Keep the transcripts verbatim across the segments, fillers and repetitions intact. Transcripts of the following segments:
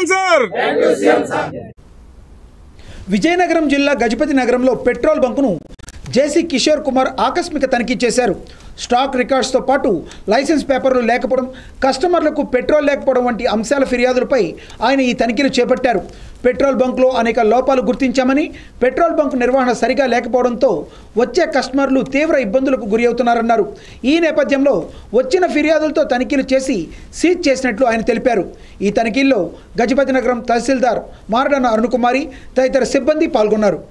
Answer. Vizianagaram జిల్లా గజపతి నగరంలో పెట్రోల్ బంకును జేసీ కిషోర్ కుమార్ ఆకస్మిక తనిఖీ చేశారు. స్టాక్ రికార్డ్స్తో పాటు లైసెన్స్ పేపర్లు లేకపోవడం, కస్టమర్లకు పెట్రోల్ లేకపోవడం వంటి అంశాల ఫిర్యాదులపై ఆయన ఈ తనిఖీలు చేపట్టారు. పెట్రోల్ బంకులో అనేక లోపాలు గుర్తించామని, పెట్రోల్ బంకు నిర్వహణ సరిగా లేకపోవడంతో వచ్చే కస్టమర్లు తీవ్ర ఇబ్బందులకు గురి అవుతున్నారన్నారు. ఈ నేపథ్యంలో వచ్చిన ఫిర్యాదులతో తనిఖీలు చేసి సీజ్ చేసినట్లు ఆయన తెలిపారు. ఈ తనిఖీల్లో గజపతి నగరం తహసీల్దార్ మారడన అరుణకుమారి తదితర సిబ్బంది పాల్గొన్నారు.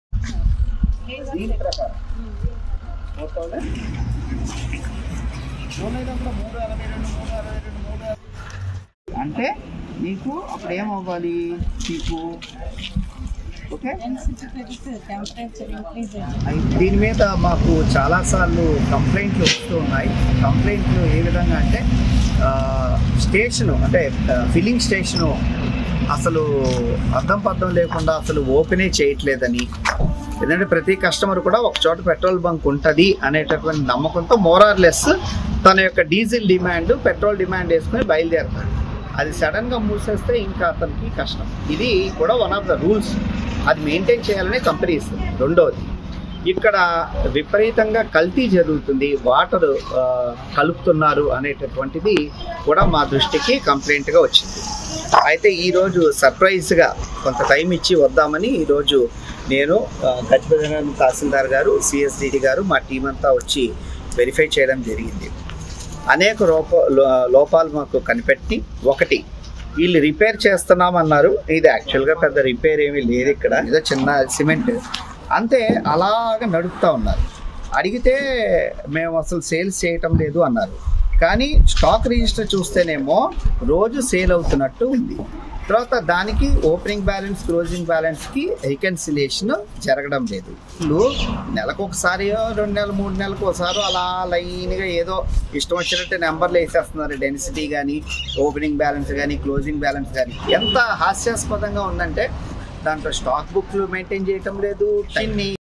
అంటే నీకు అప్పుడు ఏమవ్వాలి, నీకు ఓకే. దీని మీద మాకు చాలాసార్లు కంప్లైంట్లు వస్తూ ఉన్నాయి. కంప్లైంట్లు ఏ విధంగా అంటే స్టేషను అంటే ఫిల్లింగ్ స్టేషను అసలు అర్థం పర్థం లేకుండా అసలు ఓపెనే చేయట్లేదని, ఎందుకంటే ప్రతి కస్టమర్ కూడా ఒక చోట పెట్రోల్ బంక్ ఉంటుంది అనేటటువంటి నమ్మకంతో మోరార్లెస్ తన యొక్క డీజిల్ డిమాండ్ పెట్రోల్ డిమాండ్ వేసుకొని బయలుదేరుతాడు. అది సడన్గా మూసేస్తే ఇంకా అతనికి కష్టం. ఇది కూడా వన్ ఆఫ్ ద రూల్స్, అది మెయింటైన్ చేయాలనే కంపెనీ ఇస్తుంది. రెండవది, ఇక్కడ విపరీతంగా కల్తీ జరుగుతుంది, వాటర్ కలుపుతున్నారు అనేటటువంటిది కూడా మా దృష్టికి కంప్లైంట్గా వచ్చింది. అయితే ఈరోజు సర్ప్రైజ్గా కొంత టైం ఇచ్చి వద్దామని ఈరోజు నేను గజపతి నగరం తహసీల్దార్ గారు, సిఎస్డిడి గారు, మా టీం అంతా వచ్చి వెరిఫై చేయడం జరిగింది. అనేక లోప లోపాలు మాకు కనిపెట్టి, ఒకటి వీళ్ళు రిపేర్ చేస్తున్నామన్నారు. ఇది యాక్చువల్గా పెద్ద రిపేర్ ఏమీ లేదు, ఇక్కడ ఏదో చిన్న సిమెంట్ అంతే అలాగ నడుపుతూ ఉన్నారు. అడిగితే మేము అసలు సేల్స్ చేయటం లేదు అన్నారు. కానీ స్టాక్ రిజిస్టర్ చూస్తేనేమో రోజు సేల్ అవుతున్నట్టు ఉంది. తర్వాత దానికి ఓపెనింగ్ బ్యాలెన్స్, క్లోజింగ్ బ్యాలెన్స్కి రికన్సిలేషన్ జరగడం లేదు. వీళ్ళు నెలకు ఒకసారి, రెండు నెలలు, మూడు నెలలకు ఒకసారి అలా లైన్గా ఏదో ఇష్టం వచ్చినట్టు నెంబర్లు వేసేస్తున్నారు. డెన్సిటీ కానీ, ఓపెనింగ్ బ్యాలెన్స్ కానీ, క్లోజింగ్ బ్యాలెన్స్ కానీ. ఎంత హాస్యాస్పదంగా ఉందంటే దాంట్లో స్టాక్ బుక్లు మెయింటైన్ చేయటం లేదు.